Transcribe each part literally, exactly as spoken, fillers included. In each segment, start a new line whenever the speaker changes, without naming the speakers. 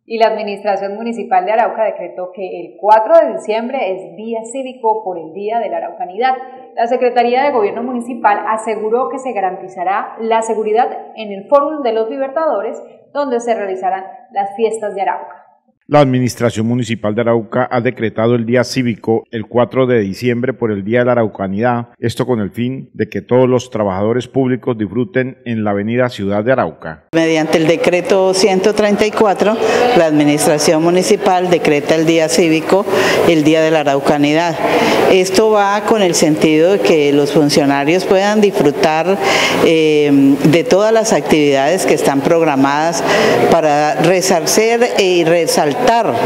Y la Administración Municipal de Arauca decretó que el cuatro de diciembre es día cívico por el Día de la Araucanidad. La Secretaría de Gobierno Municipal aseguró que se garantizará la seguridad en el Fórum de los Libertadores, donde se realizarán las fiestas de Arauca.
La Administración Municipal de Arauca ha decretado el día cívico el cuatro de diciembre por el Día de la Araucanidad, esto con el fin de que todos los trabajadores públicos disfruten en la avenida Ciudad de Arauca.
Mediante el decreto ciento treinta y cuatro, la Administración Municipal decreta el día cívico, el Día de la Araucanidad. Esto va con el sentido de que los funcionarios puedan disfrutar eh, de todas las actividades que están programadas para resarcer y resaltar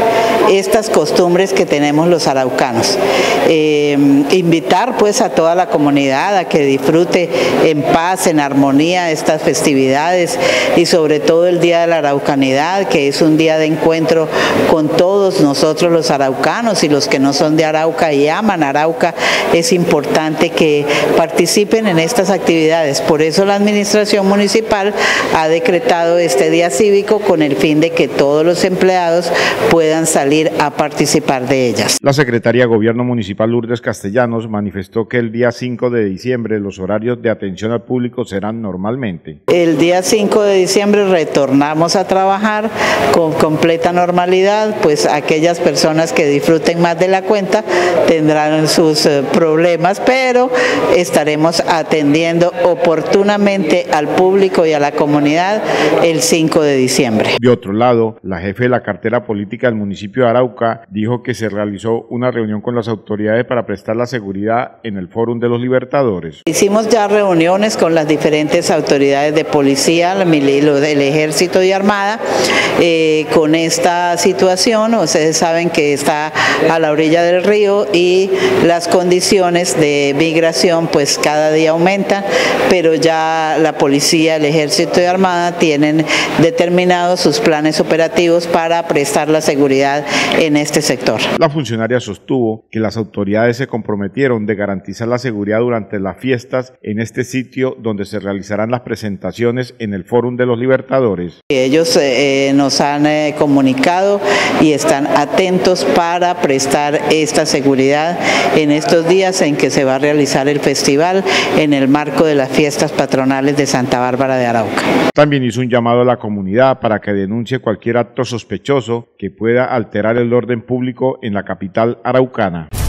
estas costumbres que tenemos los araucanos. Eh, invitar pues a toda la comunidad a que disfrute en paz, en armonía estas festividades y sobre todo el Día de la Araucanidad, que es un día de encuentro con todos nosotros los araucanos y los que no son de Arauca y aman Arauca. Es importante que participen en estas actividades. Por eso la Administración Municipal ha decretado este día cívico con el fin de que todos los empleados puedan salir a participar de ellas.
La Secretaría de Gobierno Municipal Lourdes Castellanos manifestó que el día cinco de diciembre los horarios de atención al público serán normalmente.
El día cinco de diciembre retornamos a trabajar con completa normalidad, pues aquellas personas que disfruten más de la cuenta tendrán sus eh, problemas, pero estaremos atendiendo oportunamente al público y a la comunidad el cinco de diciembre.
De otro lado, la jefe de la cartera política del municipio de Arauca dijo que se realizó una reunión con las autoridades para prestar la seguridad en el Fórum de los Libertadores.
Hicimos ya reuniones con las diferentes autoridades de policía, del ejército y armada, eh, con esta situación. Ustedes saben que está a la orilla del río y las condiciones de migración pues cada día aumentan, pero ya la policía, el ejército y armada tienen determinados sus planes operativos para prestar la seguridad en este sector.
La funcionaria sostuvo que las autoridades se comprometieron de garantizar la seguridad durante las fiestas en este sitio donde se realizarán las presentaciones en el Fórum de los Libertadores.
Ellos eh, nos han eh, comunicado y están atentos para prestar esta seguridad en estos días en que se va a realizar el festival en el marco de las fiestas patronales de Santa Bárbara de Arauca.
También hizo un llamado a la comunidad para que denuncie cualquier acto sospechoso que pueda alterar el orden público en la capital araucana.